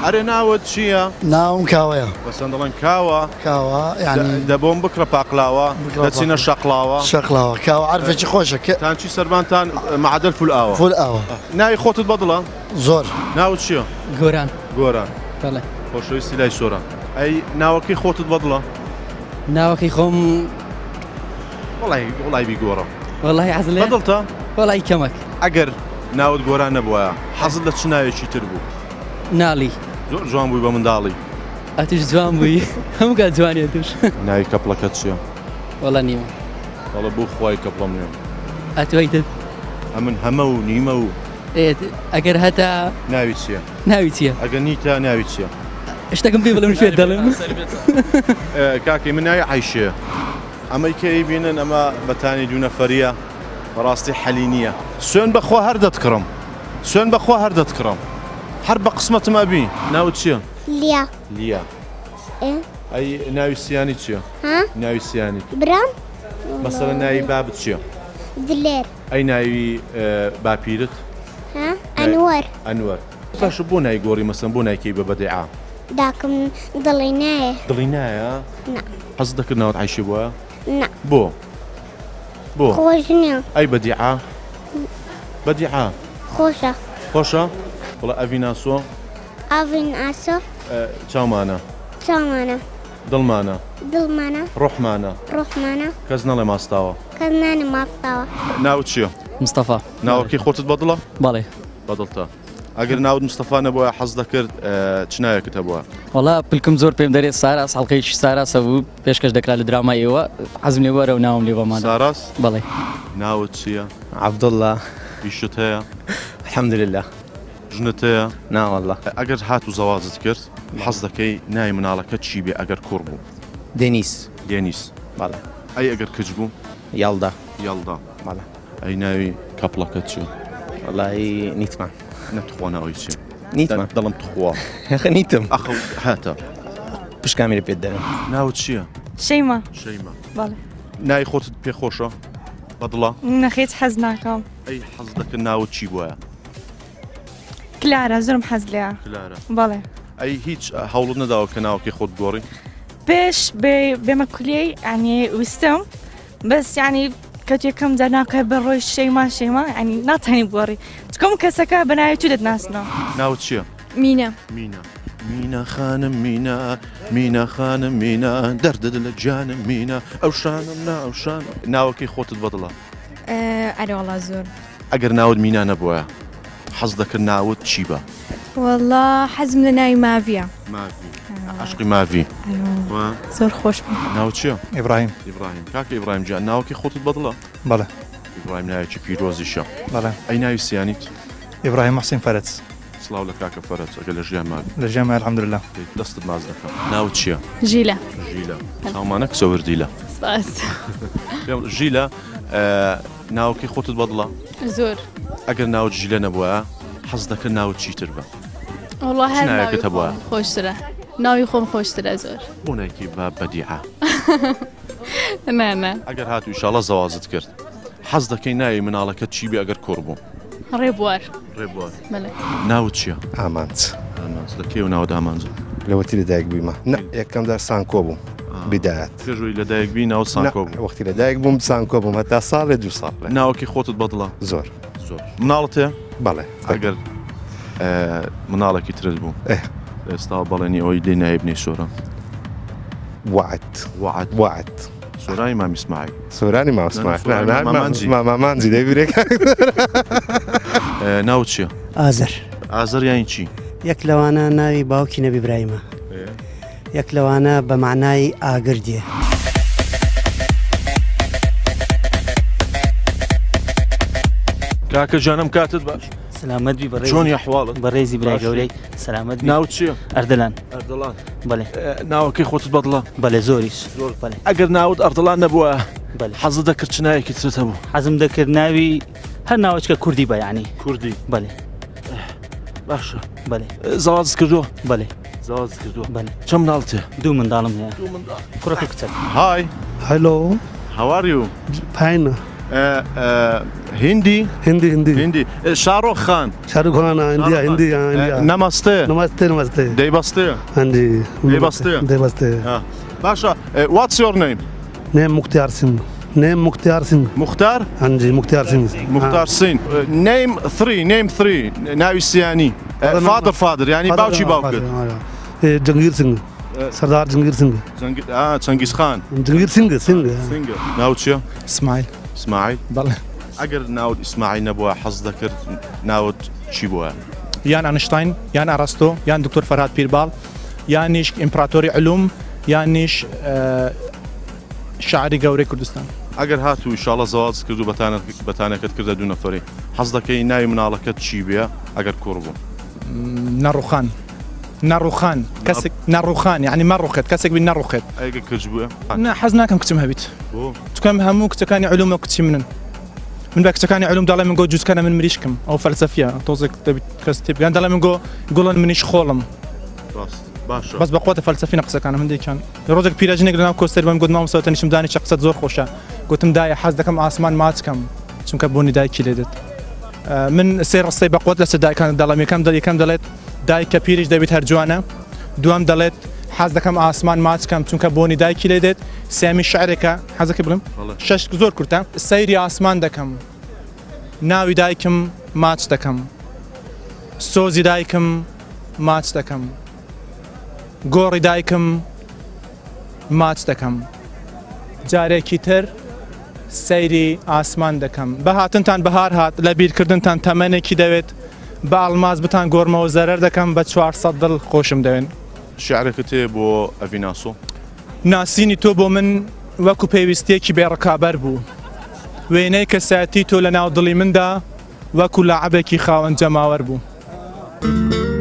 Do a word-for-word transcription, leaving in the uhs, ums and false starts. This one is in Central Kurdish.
ئەرێ ناوت چییە؟ ناوم کاوەیە. بەسەن دەڵێن کاوە کاوە یعنی دەبۆم بکرە پاقلاوە دەچینە شەقلاوە شەقلاوە کاوە عەرفێکی خۆشە تانچی سەربانتان معادل فول ئاوە فول ئاوە ناوی خۆتت بەدڵە؟ زۆر. ناوت چییە؟ گۆران. گۆران. بەڵێ. خۆشەویستی لای سۆران. ئەی ناوەکەی خۆتت بەدڵە؟ ناوەکەی خۆم وڵی وڵای بیگۆڕە. وەڵی حەز لێ؟ بەدڵتە؟ وەڵی کەمەک. ئەگەر ناوت گۆران نەبووە حەزت لە چ ناوێکی تر بوو؟ ناڵی. زۆر جوان بووی بە منداڵی. ئەتیش جوان بووی هەموو کات جوانیە توش. ناوی کەپڵەکەت چییە؟ وەڵا نیمە. وەڵە بوو خوای کەپڵەم نێ. ئەتوایتت؟ ئەمن هەمە و نیمە و ئەگەر هەتا ناوی چییە؟ ناوی چییە؟ ئەگەر نیتە ناوی چییە؟ شتێکم پێ بڵێم شوێت دەڵێم. کاکەی من ناوی عایشەیە. ئەمەی کەی بینن ئەمە بەتانی دوو نەفەریە بەڕاستی حەلی نییە. سوێن بەخوا هەر دەتکڕم. سوێن بەخوا هەر دەتکڕم. هەر بە قسمەتم ئەبی. ناوت چییە؟ لیا. لیا. ئەی ناوی سیانی چییە؟ ناوی سیانی. برام؟ مەسەڵەن ناوی بابت چییە؟ دلێر. ئەی ناوی باپیرت؟ ئەنوەر. ئەنوەر. باشە بۆ نایگۆڕی مەسەن بۆ نایکەی بە بەدیعا؟ داکەم دڵی نایە. دڵی نایە؟ نا. حەز دەکرد ناوت عایشە بووە؟ نا. بۆ؟ بۆ؟ خۆش نییە. ئەی بەدیعا؟ بەدیعا؟ خۆشە. خۆشە؟ وڵا ئەڤی ناسۆ؟ ئاڤین ئاسۆ؟ چاومانە؟ چاومانە. دڵمانە؟ دڵمانە. ڕۆحمانە؟ ڕۆحمانە. کەس نەڵێ ماستاوە؟ کەس نانە ماستاوە. ناوت چییە؟ مستەفا. ناوەکەی خۆتت بەدڵە؟ بەڵێ. بەدڵتە. ئەگەر ناوت مستەفا نەبووە حەز دەکرد چ ناوێکت هەبووە؟ وەڵا پلکم زۆر پێم دەرێت ساراس حەڵقەیەکی ساراسە بوو پێشکەش دەکرا لە درامای ئێوە حەزم لێ وەرە و ناوم لێ بەمانە. ساراس؟ بەڵێ. ناوت چییە؟ عەبدوڵڵا. ئیشت هەیە؟ الحەمدولله. ژنت هەیە؟ نا وەڵڵا. ئەگەر هات و زەواجت کرد حەز دەکەی ناوی مناڵەکەت چی بێ ئەگەر کوڕ بوو؟ دێنیس. دێنیس. بەڵێ. ئەی ئەگەر کچ بوو؟ یاڵدا. یاڵدا. بەڵێ. ئەی ناوی کەپڵەکەت چییە؟ وەڵی نیتمان. نەتخوا ناوی چییە؟ نیتمان. دەڵم تخوا. هەخە نیتم. ئەخە هاتە. پشکامیرە پێت دەرم. ناوت چییە؟ شەیما. شەیما. بەڵێ. ناوی خۆتت پێخۆشە؟ بەدڵە؟ نەخێت حەز ناکەم. ئەی حەز دەکرد ناوت چی بووە؟ کلارە زۆرم حەز لێیە. کلارە. بەڵێ. ئەی هیچ هەوڵت نەداوە کە ناوەکەی خۆت گۆڕی؟ پێش بێمە کولیەی ینی ویستم بەس ینی کەتێکم دەناکە بە ڕۆی شەیما شەیما ینی ناتوانانی بگۆڕی چکەم کەسەکە بەناوی تو دەتناسنەوە. ناوت چییە؟ مینە. مینە. مینە خانم مینە مینە خانم مینە دەردە لە گیانم مینە ئەو شانم نا ئەو شانم. ناوەکەی خۆتت بەدڵە؟ ئەرێ وەڵا زۆر. ئەگەر ناوت مینا نەبووە حەز دەکرد ناوت چی بە؟ وەڵا حەزم لە ناوی ماڤیە. ماڤی. عشقی ماڤی. زۆر خۆش بوو. ناوت چییە؟ ئیبراهیم. ئیبراهیم. کاکە ئیبراهیم جان ناوەکەی خۆتت بەدڵە؟ بەڵێ. ئیبراهیم ناوێکی پیرۆزیشە. بەڵێ. ئەی ناوی سیانیت؟ ئیبراهیم محسین فەرەج. سڵاو لە کاکە فەرەج ئەگەر لە ژیان ماوی. لە ژیان مای الحەمدولله. دەستت باز دەکەم. ناوت چییە؟ ژیلە. ژیلە. چاومانە کچە وردیلە. سپاس. ژیلە ناوەکەی خۆتت بەدڵە؟ زۆر. ئەگەر ناوت ژیلە نەبووە حەز دەکرد ناوت چیتر بە؟ وەڵا هەر ناوێکت هەبووە؟ خۆشترە. ناوی خۆم خۆشترە زۆر. بۆ نایکی بە بەدیعا؟ نا نا. ئەگەر هات و ئیشاڵە زەواجت کرد حەز دەکەی ناوی مناڵەکەت چی بێ ئەگەر کوڕ بوو؟ ڕێبوار. ڕێبوار. بەڵێ. ناوت چییە؟ ئامانج. ئامانج. لە کێو ناوت ئامانج؟ لەوەتی لەدایک بوویمە. نە یەکەم دار سانکۆ بووم. بدایەت. پێشووی لەدایک بووی ناوت سانکۆ بوو؟ وەختی لەدایک بووم سانکۆ بووم هەتا ساڵێ دوو ساڵ. ناوەکەی خۆتت بەدڵە؟ زۆر. زۆر. مناڵت هەیە؟ بەڵێ. ئەگەر مناڵێکی ترت بوو ئێستا بەڵێنی ئەوەی لێ نایبنی سۆرە؟ وعد. وعد. وعد. سۆرانی مامی ئیسماعیل. سۆرانی مامی ئیسماعیل. مامانجی دەبیرێک. ناوت چییە؟ ئازەر. ئازەر یانی چی؟ یەک لەوانە ناوی باوکی نەبی ئیبراهیمە. یەک لەوانە بە معنای ئاگردیە. کاکە جانم کاتت باش. سلامت بی بەڕێزی. چۆنی ئەحواڵت؟ بەڕێزی برای گەورەی سلامت بی. ناوت چییە؟ ئەردەلان. ئەردەڵان. بەڵێ. ناوەکەی خۆتت بەدڵە؟ بەڵێ زۆریش. زۆر. بەڵێ. ئەگەر ناوت ئەردەڵان نەبووە بەڵێ حەزت دەکرد چ ناوێکی ترت هەبوو؟ حەزم دەکرد ناوی هەر ناوچکە کوردی بە یعنی. کوردی. بەڵێ. باشە. بەڵێ. زەواجت کردووە؟ بەڵێ. زەواجت کردووە؟ بەڵێ. چەند منداڵت هەیە؟ دوو منداڵم هەیە. دوو منداڵ. کوڕەکە کچەکە. Hi. Hello. How are you? Fine. آه، آه، هندي هندي هندي هندي شاروخ خان شاروخ خان India Hindi India نمسته नमस्ते नमस्ते دي بسته हाँ जी Devaste. देवस्ते ها باشا واتس يور نيم नेम मुख्तियार सिंह नेम मुख्तियार सिंह مختار हाँ जी मुख्तियार सिंह مختار سين نيم ثري نيم ثري ناوي سياني فادر فادر يعني باوشي باوكر जंगीर सिंह सरदार जंगीर सिंह زنج- اه تشنغيز خان जंगीर सिंह सिंह سينجر ناوتشيا اسماعيل اسماعيل ضل اقر ناود اسماعيل نبوها حظ ذكر ناود شيبوها يان أينشتاين يان أرسطو يان دكتور فرهاد بيربال يانيش إمبراطوري علوم يانيش آه شاعري قوري كردستان اقر هاتو ان شاء الله زواج كردو بتانا بتانا كد كردا دون فري حظ ذكي ناوي منالكت شيبيا اقر كوربو ناروخان ناروخان كسك ناروخان يعني مرخت كسك بالنرخت اقر كرجبوها أنا حزناكم كتم هبيت بو تكم همو كتكاني علوم وكتي منن من باك تكاني علوم دالا من جو جزء كان من مريشكم او فلسفيه توزك تبي كستيب كان دالا من جو يقولون منيش خولم بس باشا بس بقوة فلسفي نقصك أنا من دي كان روجك بيراجنك لنا كوستر بام قد ما مسوي نشم داني شخص زور خوشة قلت مدايا حاز دكم آسمان ماتكم شو كبوني داي كيلدت من سير الصي بقوة لسه داي كان دالا مي كم داي كم دالت داي كبيرج داي بتهرجوانا دوام دالت حاز دكم آسمان ماتكم شو كبوني داي كيلدت سامي شعرك حازك بلم شش زور كرتا سيري آسمان دكم ناوي دايكم ماتش دكم سوزي دايكم ماتش دكم گۆڕی دایکم ماچ دەکەم جارێکی تر سەیری ئاسمان دەکەم بە هاتنتان بەهار هات لە بیرکردنتان تەمەنێکی دەوێت بە ئەڵماس بتان گۆڕمەوە زەرەر دەکەم بە چوارسەد دڵ خۆشم دەوێن شعرك تي بو افيناسو ناسینی تۆ بۆ من وەکو پێویستێکی بێڕکابەر بوو وێنەی کەسایەتی تۆ لە ناو دڵی مندا وەکو لاعبێکی خاوەن جەماوەر بوو